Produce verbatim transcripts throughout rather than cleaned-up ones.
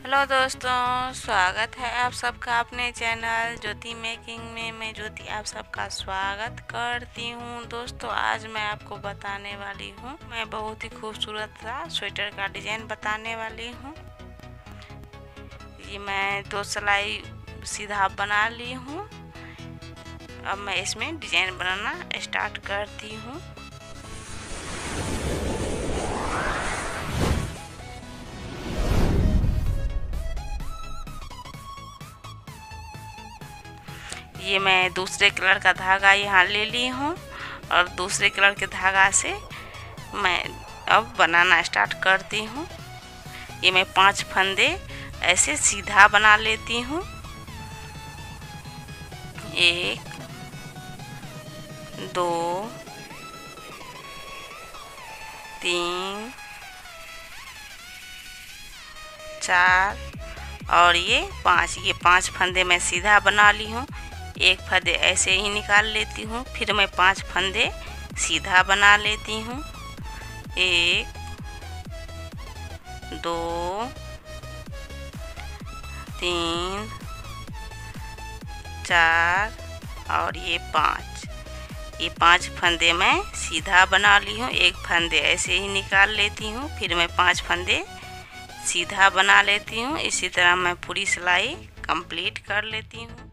Hello दोस्तों, स्वागत है आप सबका अपने चैनल ज्योति मेकिंग में। मैं ज्योति आप सबका स्वागत करती हूँ। दोस्तों, आज मैं आपको बताने वाली हूँ, मैं बहुत ही खूबसूरत सा स्वेटर का डिजाइन बताने वाली हूँ। ये मैं दो सिलाई सीधा बना ली हूँ। अब मैं इसमें डिजाइन बनाना स्टार्ट करती हूँ। ये मैं दूसरे कलर का धागा यहाँ ले ली हूँ और दूसरे कलर के धागा से मैं अब बनाना स्टार्ट करती हूँ। ये मैं पांच फंदे ऐसे सीधा बना लेती हूँ। एक, दो, तीन, चार और ये पांच। ये पांच फंदे मैं सीधा बना ली हूँ। एक फंदे ऐसे ही निकाल लेती हूँ, फिर मैं पांच फंदे सीधा बना लेती हूँ। एक, दो, तीन, चार और ये पांच। ये पांच फंदे मैं सीधा बना ली हूँ। एक फंदे ऐसे ही निकाल लेती हूँ, फिर मैं पांच फंदे सीधा बना लेती हूँ। इसी तरह मैं पूरी सिलाई कंप्लीट कर लेती हूँ।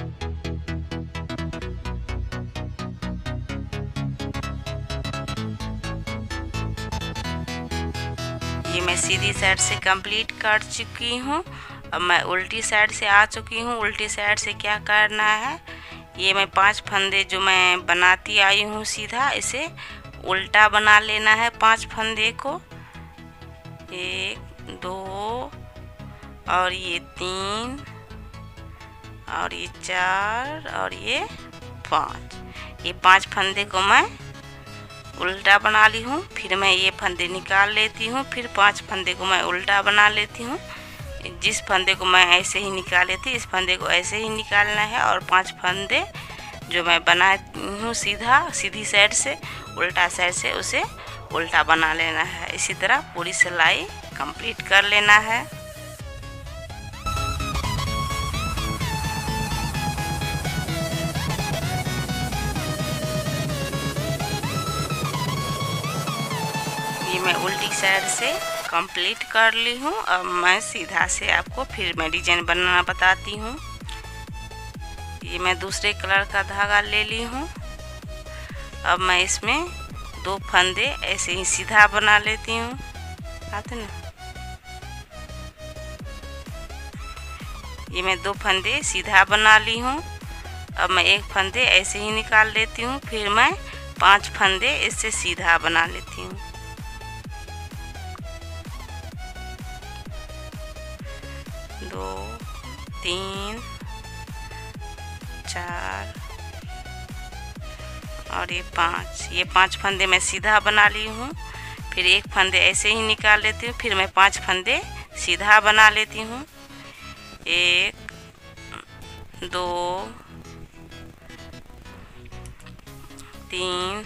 ये मैं सीधी साइड से कंप्लीट कर चुकी हूँ। अब मैं उल्टी साइड से आ चुकी हूँ। उल्टी साइड से क्या करना है, ये मैं पांच फंदे जो मैं बनाती आई हूँ सीधा, इसे उल्टा बना लेना है। पांच फंदे को, एक, दो और ये तीन और ये चार और ये पाँच। ये पांच फंदे को मैं उल्टा बना ली हूँ। फिर मैं ये फंदे निकाल लेती हूँ, फिर पांच फंदे को मैं उल्टा बना लेती हूँ। जिस फंदे को मैं ऐसे ही निकाली थी, इस फंदे को ऐसे ही निकालना है और पांच फंदे जो मैं बनाती हूँ सीधा सीधी साइड से उल्टा साइड से उसे उल्टा बना लेना है। इसी तरह पूरी सिलाई कंप्लीट कर लेना है। ये मैं उल्टी साइड से कंप्लीट कर ली हूँ। अब मैं सीधा से आपको फिर मैं डिजाइन बनाना बताती हूँ। ये मैं दूसरे कलर का धागा ले ली हूँ। अब मैं इसमें दो फंदे ऐसे ही सीधा बना लेती हूँ। आते ना, ये मैं दो फंदे सीधा बना ली हूँ। अब मैं एक फंदे ऐसे ही निकाल लेती हूँ, फिर मैं पांच फंदे इससे सीधा बना लेती हूँ। दो, तीन, चार और ये पांच। ये पांच फंदे मैं सीधा बना ली हूँ। फिर एक फंदे ऐसे ही निकाल लेती हूँ, फिर मैं पांच फंदे सीधा बना लेती हूँ। एक, दो, तीन,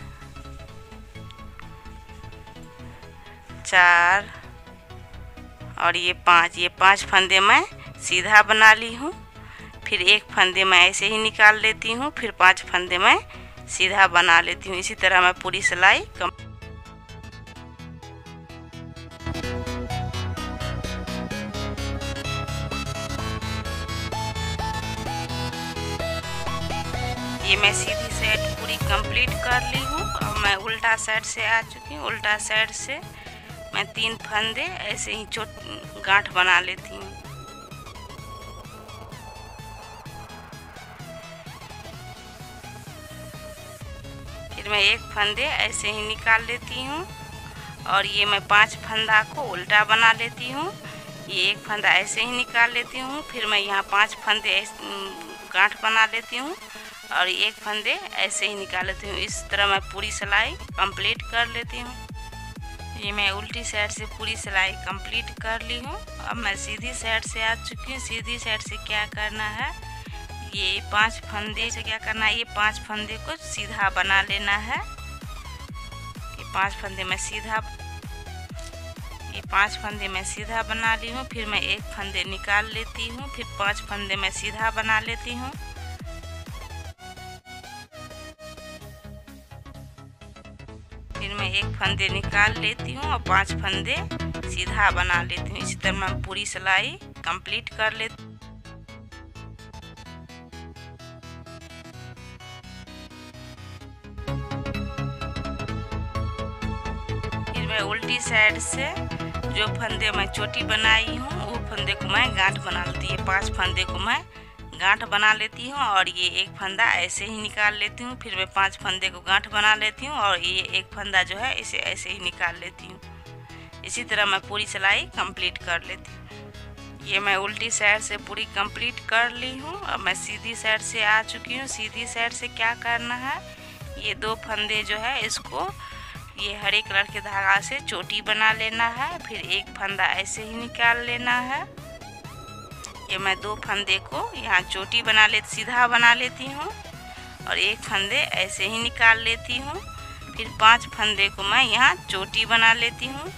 चार और ये पांच। ये पांच फंदे मैं सीधा बना ली हूँ। फिर एक फंदे मैं ऐसे ही निकाल लेती हूँ, फिर पांच फंदे मैं सीधा बना लेती हूँ। इसी तरह मैं पूरी सिलाई कम ये मैं सीधी साइड पूरी कंप्लीट कर ली हूँ। अब मैं उल्टा साइड से आ चुकी हूँ। उल्टा साइड से मैं तीन फंदे ऐसे ही छोट गांठ बना लेती हूँ। फिर मैं एक फंदे ऐसे ही निकाल लेती हूँ और ये मैं पांच फंदा को उल्टा बना लेती हूँ। ये एक फंदा ऐसे ही निकाल लेती हूँ, फिर मैं यहाँ पांच फंदे गांठ बना लेती हूँ और एक फंदे ऐसे ही निकाल लेती हूँ। इस तरह मैं पूरी सिलाई कंप्लीट कर लेती हूँ। ये मैं उल्टी साइड से पूरी सिलाई कंप्लीट कर ली हूँ। अब मैं सीधी साइड से आ चुकी हूँ। सीधी साइड से क्या करना है, ये पांच फंदे से क्या करना है, ये पांच फंदे को सीधा बना लेना है। ये पांच फंदे में सीधा, ये पांच फंदे मैं सीधा बना ली हूँ। फिर मैं एक फंदे निकाल लेती हूँ, फिर पांच फंदे मैं सीधा बना लेती हूँ। फिर मैं एक फंदे निकाल लेती हूँ और पांच फंदे सीधा बना लेती हूँ। इसी तरह मैं पूरी सिलाई कंप्लीट कर लेती हूँ। फिर मैं उल्टी साइड से जो फंदे मैं चोटी बनाई हूँ वो फंदे को मैं गांठ बना लेती हूँ। पांच फंदे को मैं गांठ बना लेती हूँ और ये एक फंदा ऐसे ही निकाल लेती हूँ। फिर मैं पांच फंदे को गांठ बना लेती हूँ और ये एक फंदा जो है इसे ऐसे ही निकाल लेती हूँ। इसी तरह मैं पूरी सिलाई कंप्लीट कर लेती हूँ। ये मैं उल्टी साइड से पूरी कंप्लीट कर ली हूँ। अब मैं सीधी साइड से आ चुकी हूँ। सीधी साइड से क्या करना है, ये दो फंदे जो है इसको ये हरे कलर के धागा से चोटी बना लेना है। फिर एक फंदा ऐसे ही निकाल लेना है। ये मैं दो फंदे को यहाँ चोटी बना ले सीधा बना लेती हूँ और एक फंदे ऐसे ही निकाल लेती हूँ। फिर पांच फंदे को मैं यहाँ चोटी बना लेती हूँ।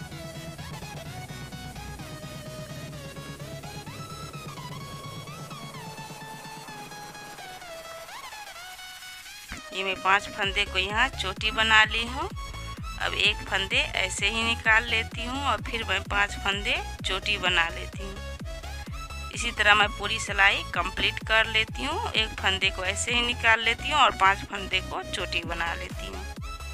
ये मैं पांच फंदे को यहाँ चोटी बना ली हूँ। अब एक फंदे ऐसे ही निकाल लेती हूँ और फिर मैं पांच फंदे चोटी बना लेती हूँ। इसी तरह मैं पूरी सिलाई कंप्लीट कर लेती हूँ। एक फंदे को ऐसे ही निकाल लेती हूँ और पांच फंदे को चोटी बना लेती हूँ।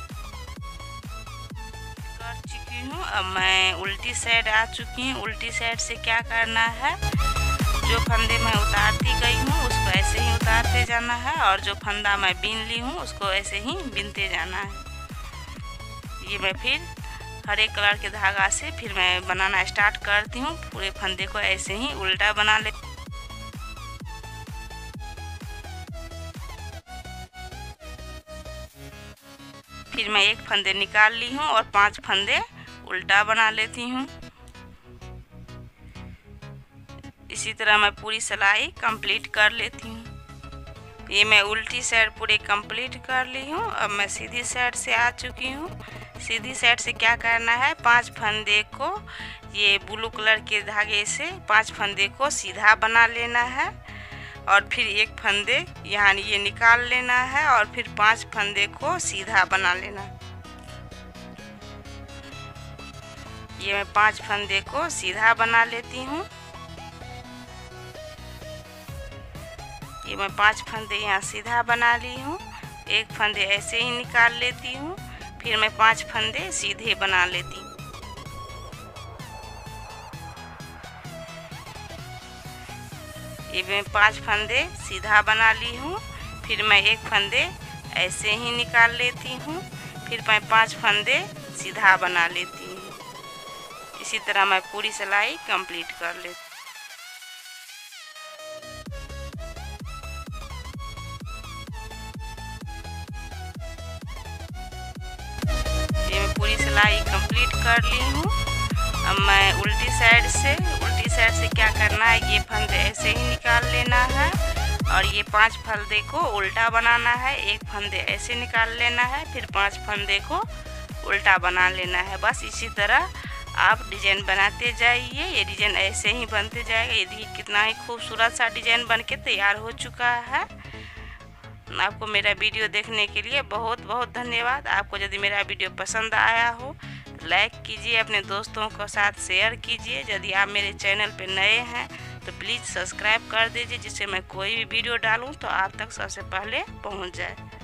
कर चुकी हूँ। अब मैं उल्टी साइड आ चुकी हूँ। उल्टी साइड से क्या करना है, जो फंदे मैं उतारती गई हूँ उसको ऐसे ही उतारते जाना है और जो फंदा मैं बीन ली हूँ उसको ऐसे ही बीनते जाना है। ये मैं फिर हरे कलर के धागा से फिर मैं बनाना स्टार्ट करती हूँ। पूरे फंदे को ऐसे ही उल्टा बना ले। फिर मैं एक फंदे निकाल ली हूँ और पांच फंदे उल्टा बना लेती हूँ। इसी तरह मैं पूरी सिलाई कंप्लीट कर लेती हूँ। ये मैं उल्टी साइड पूरे कंप्लीट कर ली हूँ। अब मैं सीधी साइड से आ चुकी हूँ। सीधी साइड से क्या करना है, पांच फंदे को ये ब्लू कलर के धागे से पांच फंदे को सीधा बना लेना है और फिर एक फंदे यहाँ ये निकाल लेना है और फिर पांच फंदे को सीधा बना लेना। ये मैं पांच फंदे को सीधा बना लेती हूँ। ये मैं पांच फंदे यहाँ सीधा बना ली हूँ। एक फंदे ऐसे ही निकाल लेती हूँ। फिर मैं पांच फंदे सीधे बना लेती हूँ। ये मैं पांच फंदे सीधा बना ली हूँ। फिर मैं एक फंदे ऐसे ही निकाल लेती हूँ। फिर मैं पांच फंदे सीधा बना लेती हूँ। इसी तरह मैं पूरी सिलाई कंप्लीट कर लेती हूँ। पूरी सिलाई कंप्लीट कर ली हूँ। अब मैं उल्टी साइड से उल्टी साइड से क्या करना है, ये फंदे ऐसे ही निकाल लेना है और ये पांच फंदे को उल्टा बनाना है। एक फंदे ऐसे निकाल लेना है, फिर पांच फंदे को उल्टा बना लेना है। बस इसी तरह आप डिजाइन बनाते जाइए। ये डिजाइन ऐसे ही बनते जाएगा। ये देखिए कितना ही खूबसूरत सा डिजाइन बनके तैयार हो चुका है। आपको मेरा वीडियो देखने के लिए बहुत बहुत धन्यवाद। आपको यदि मेरा वीडियो पसंद आया हो लाइक कीजिए, अपने दोस्तों के साथ शेयर कीजिए। यदि आप मेरे चैनल पर नए हैं तो प्लीज़ सब्सक्राइब कर दीजिए, जिससे मैं कोई भी वीडियो डालूं तो आप तक सबसे पहले पहुंच जाए।